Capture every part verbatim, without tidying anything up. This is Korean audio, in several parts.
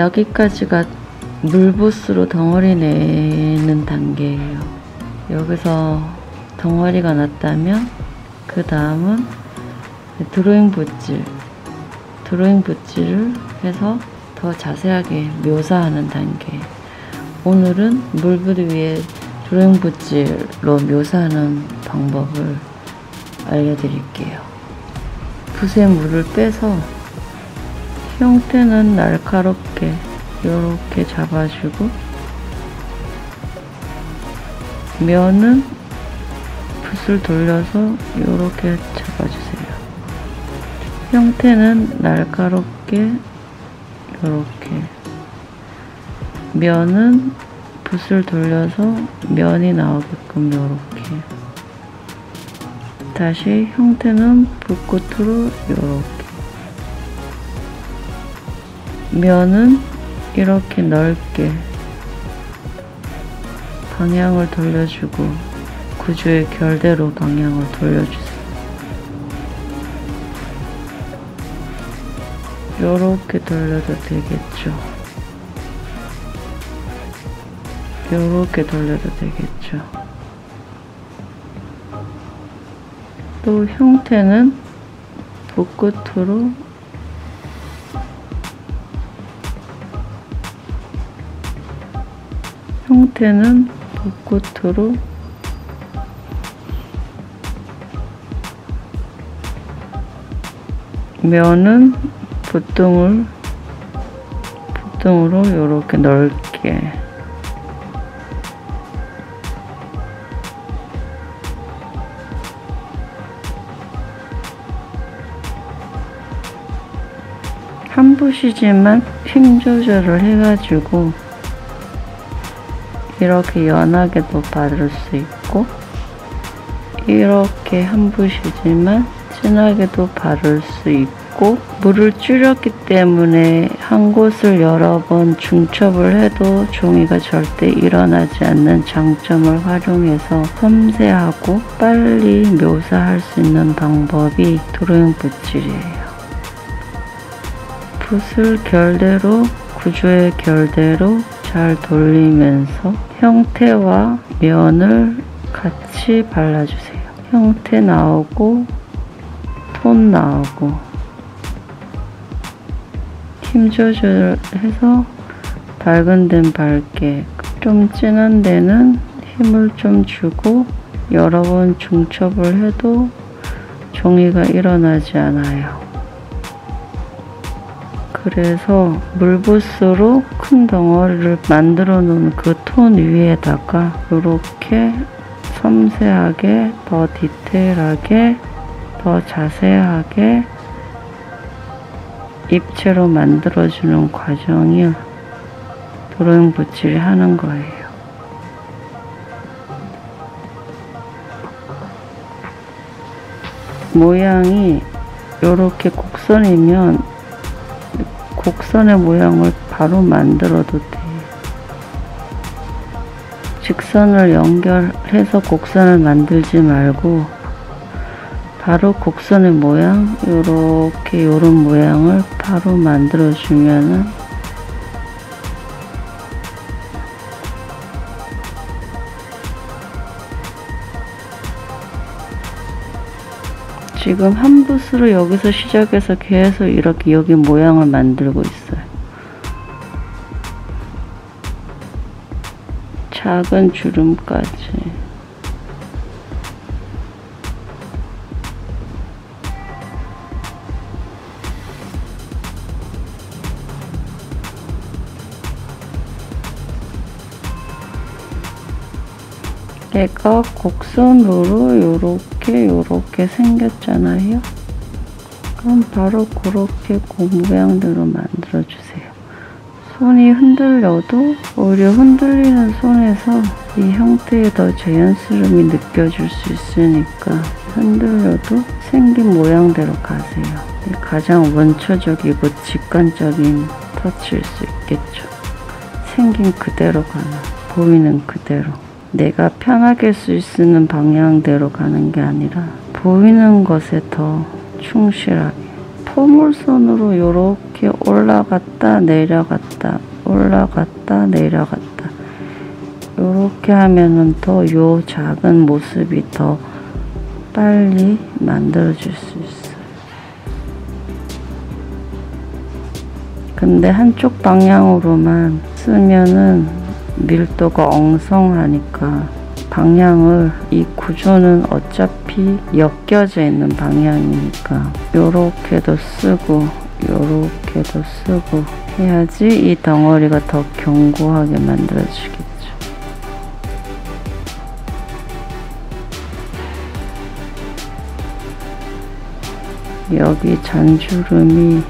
여기까지가 물붓으로 덩어리 내는 단계예요. 여기서 덩어리가 났다면 그 다음은 드로잉 붓질 드로잉 붓질을 해서 더 자세하게 묘사하는 단계. 오늘은 물붓 위에 드로잉 붓질로 묘사하는 방법을 알려드릴게요. 붓에 물을 빼서 형태는 날카롭게 이렇게 잡아주고, 면은 붓을 돌려서 이렇게 잡아주세요. 형태는 날카롭게 이렇게, 면은 붓을 돌려서 면이 나오게끔 이렇게, 다시 형태는 붓끝으로 이렇게, 면은 이렇게 넓게 방향을 돌려주고 구조의 결대로 방향을 돌려주세요. 요렇게 돌려도 되겠죠. 요렇게 돌려도 되겠죠. 또 형태는 붓끝으로 형태는 붓끝으로 면은 붓등을 붓등으로 이렇게 넓게, 한 붓이지만 힘 조절을 해가지고 이렇게 연하게도 바를 수 있고, 이렇게 한 붓이지만 진하게도 바를 수 있고, 물을 줄였기 때문에 한 곳을 여러 번 중첩을 해도 종이가 절대 일어나지 않는 장점을 활용해서 섬세하고 빨리 묘사할 수 있는 방법이 드로잉 붓질이에요. 붓을 결대로, 구조의 결대로 잘 돌리면서 형태와 면을 같이 발라주세요. 형태 나오고 톤 나오고, 힘 조절해서 밝은 데는 밝게, 좀 진한 데는 힘을 좀 주고 여러 번 중첩을 해도 종이가 일어나지 않아요. 그래서 물붓으로 큰 덩어리를 만들어 놓은 그 톤 위에다가 이렇게 섬세하게, 더 디테일하게, 더 자세하게 입체로 만들어주는 과정이 드로잉 붓질이 하는 거예요. 모양이 이렇게 곡선이면 곡선의 모양을 바로 만들어도 돼요. 직선을 연결해서 곡선을 만들지 말고 바로 곡선의 모양, 요렇게 요런 모양을 바로 만들어주면은 지금 한 붓으로 여기서 시작해서 계속 이렇게 여기 모양을 만들고 있어요. 작은 주름까지. 얘가 곡선으로 요렇게 요렇게 생겼잖아요. 그럼 바로 그렇게 그 모양대로 만들어주세요. 손이 흔들려도 오히려 흔들리는 손에서 이 형태에 더 자연스러움이 느껴질 수 있으니까 흔들려도 생긴 모양대로 가세요. 가장 원초적이고 직관적인 터치일 수 있겠죠. 생긴 그대로 가는, 보이는 그대로. 내가 편하게 쓸 수 있는 방향대로 가는 게 아니라 보이는 것에 더 충실하게, 포물선으로 요렇게 올라갔다 내려갔다 올라갔다 내려갔다 요렇게 하면은 더 요 작은 모습이 더 빨리 만들어질 수 있어요. 근데 한쪽 방향으로만 쓰면은 밀도가 엉성하니까 방향을, 이 구조는 어차피 엮여져 있는 방향이니까 요렇게도 쓰고 요렇게도 쓰고 해야지 이 덩어리가 더 견고하게 만들어지겠죠. 여기 잔주름이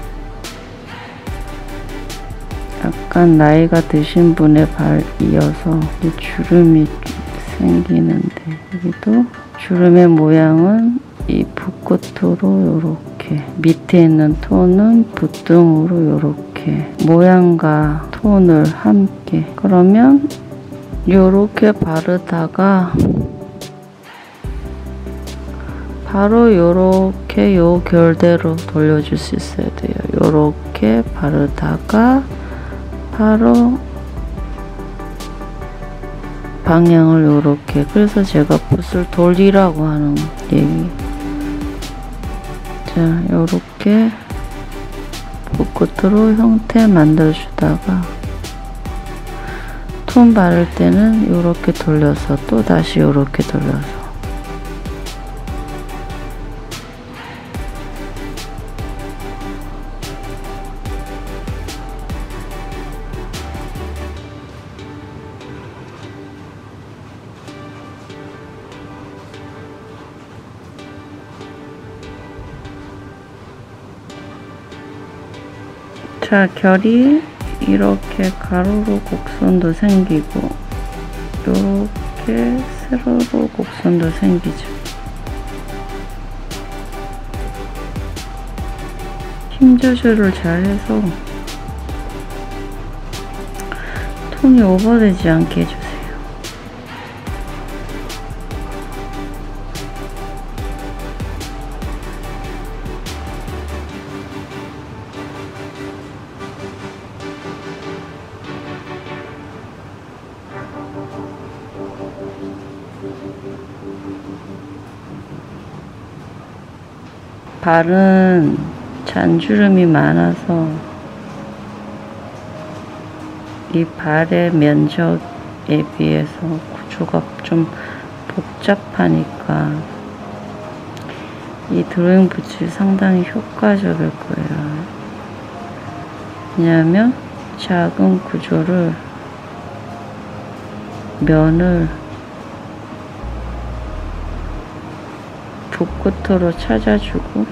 약간 나이가 드신 분의 발이어서 이 주름이 생기는데, 여기도 주름의 모양은 이 붓끝으로 요렇게, 밑에 있는 톤은 붓등으로 요렇게 모양과 톤을 함께, 그러면 요렇게 바르다가 바로 요렇게 요 결대로 돌려줄 수 있어야 돼요. 요렇게 바르다가 바로 방향을 요렇게, 그래서 제가 붓을 돌리라고 하는 얘기. 자, 요렇게 붓끝으로 형태 만들어 주다가 톤 바를 때는 요렇게 돌려서 또 다시 요렇게 돌려서, 자, 결이 이렇게 가로로 곡선도 생기고 이렇게 세로로 곡선도 생기죠. 힘 조절을 잘 해서 톤이 오버되지 않게 해주세요. 발은 잔주름이 많아서 이 발의 면적에 비해서 구조가 좀 복잡하니까 이 드로잉 붓이 상당히 효과적일 거예요. 왜냐하면 작은 구조를, 면을 붓끝으로 찾아주고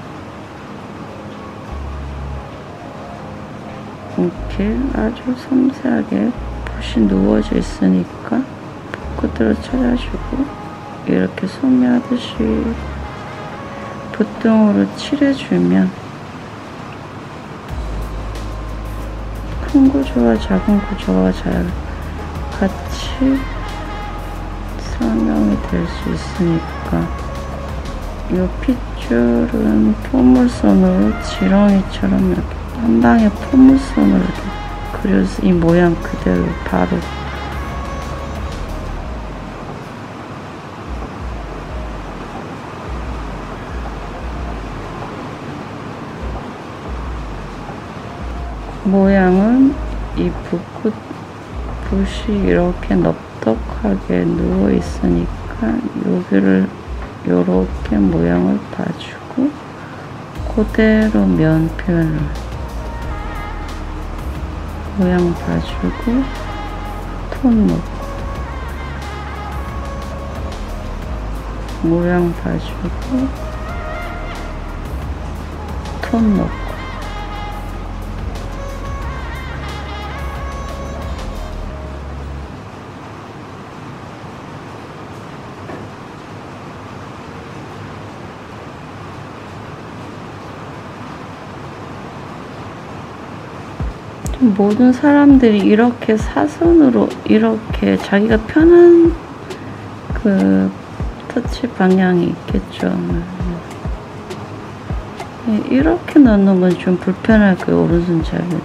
이렇게 아주 섬세하게 붓이 누워져 있으니까 붓끝으로 찾아주고 이렇게 소매하듯이 붓등으로 칠해주면 큰 구조와 작은 구조가 잘 같이 설명이 될 수 있으니까. 이 핏줄은 포물선으로 지렁이처럼 이렇게 한 방에 포물선으로 이렇게 그려서 이 모양 그대로 바로 모양은 이 붓끝, 붓이 이렇게 넙덕하게 누워 있으니까 여기를 요렇게 모양을 봐주고 그대로 면 표현을 모양 봐주고 톤 넣고 모양 봐주고 톤 넣고 모든 사람들이 이렇게 사선으로 이렇게 자기가 편한 그 터치 방향이 있겠죠. 이렇게 넣는 건 좀 불편할 거예요, 오른손잡이는.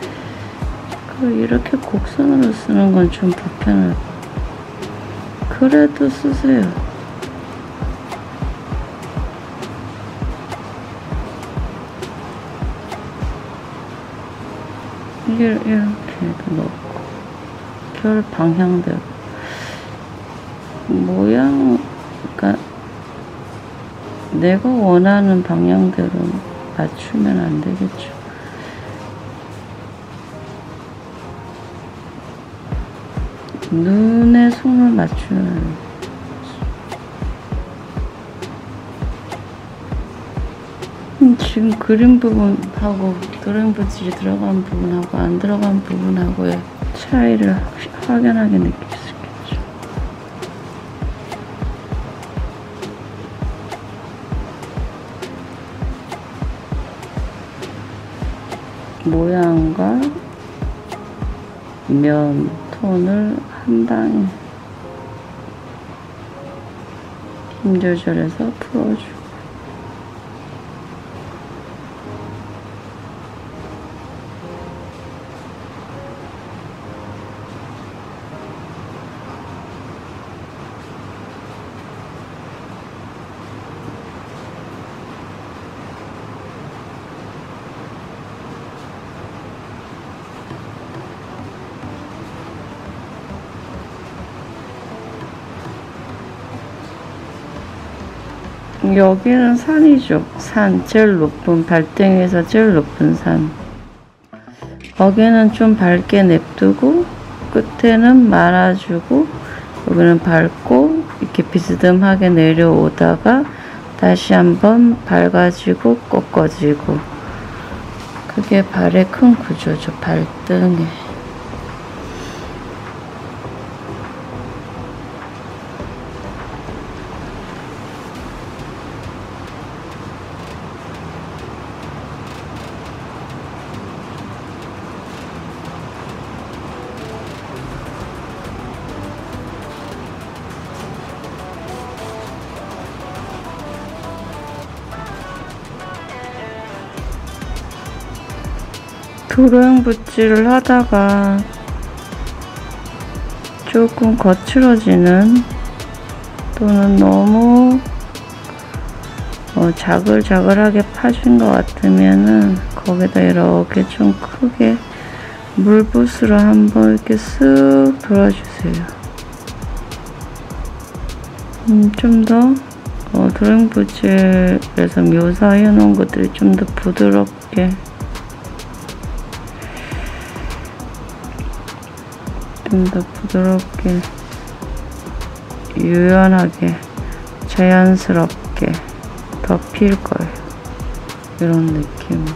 이렇게 곡선으로 쓰는 건 좀 불편할 거예요. 그래도 쓰세요. 이게 이렇게 넣고 별 방향대로 모양, 그러니까 내가 원하는 방향대로 맞추면 안 되겠죠. 눈에 손을 맞추면 지금 그림 부분하고 드로잉 붓질이 들어간 부분하고 안 들어간 부분하고의 차이를 확연하게 느낄 수 있겠죠. 모양과 면 톤을 한 방에 힘 조절해서 풀어주고, 여기는 산이죠. 산, 제일 높은, 발등에서 제일 높은 산. 거기는 좀 밝게 냅두고 끝에는 말아주고, 여기는 밝고 이렇게 비스듬하게 내려오다가 다시 한번 밝아지고 꺾어지고. 그게 발의 큰 구조죠, 발등에. 드로잉 붓질을 하다가 조금 거칠어지는, 또는 너무 어, 자글자글하게 파진 것 같으면은 거기다 이렇게 좀 크게 물붓으로 한번 이렇게 쓱 돌아주세요. 음, 좀 더 어, 드로잉 붓질에서 묘사해 놓은 것들이 좀 더 부드럽게, 좀 더 부드럽게, 유연하게, 자연스럽게 더 필 거예요. 이런 느낌으로.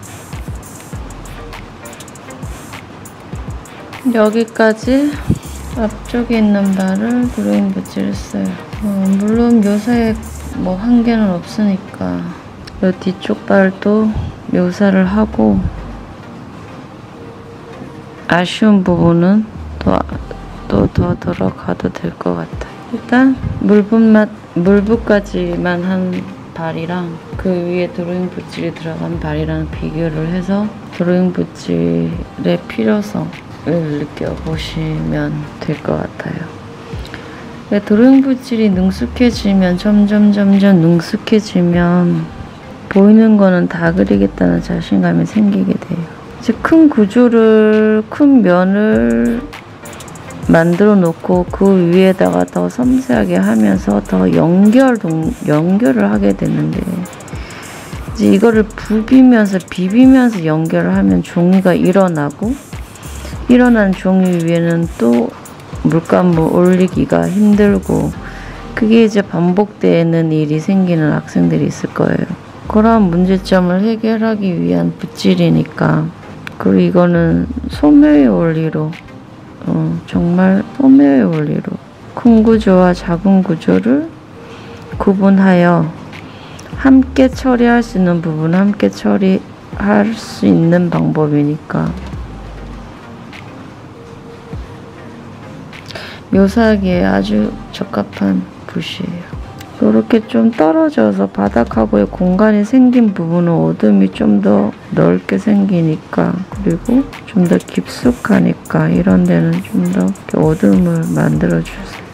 여기까지 앞쪽에 있는 발을 드로잉 붓질을 써요. 어, 물론 묘사에 뭐 한계는 없으니까 이 뒤쪽 발도 묘사를 하고 아쉬운 부분은 또 또 더 들어가도 될 것 같아요. 일단 물붓만 물붓까지만 한 발이랑 그 위에 드로잉 붓질이 들어간 발이랑 비교를 해서 드로잉 붓질의 필요성을 느껴보시면 될 것 같아요. 드로잉 붓질이 능숙해지면 점점 점점 능숙해지면 보이는 거는 다 그리겠다는 자신감이 생기게 돼요. 이제 큰 구조를 큰 면을 만들어 놓고 그 위에다가 더 섬세하게 하면서 더 연결 동, 연결을 하게 되는데 이제 이거를 부비면서 비비면서 연결을 하면 종이가 일어나고 일어난 종이 위에는 또 물감을 올리기가 힘들고 그게 이제 반복되는 일이 생기는 학생들이 있을 거예요. 그런 문제점을 해결하기 위한 붓질이니까 그리고 이거는 소묘의 원리로 어, 정말 소묘의 원리로 큰 구조와 작은 구조를 구분하여 함께 처리할 수 있는 부분은 함께 처리할 수 있는 방법이니까 묘사하기에 아주 적합한 붓이에요. 이렇게 좀 떨어져서 바닥하고의 공간이 생긴 부분은 어둠이 좀 더 넓게 생기니까 그리고 좀 더 깊숙하니까 이런 데는 좀 더 어둠을 만들어 주세요.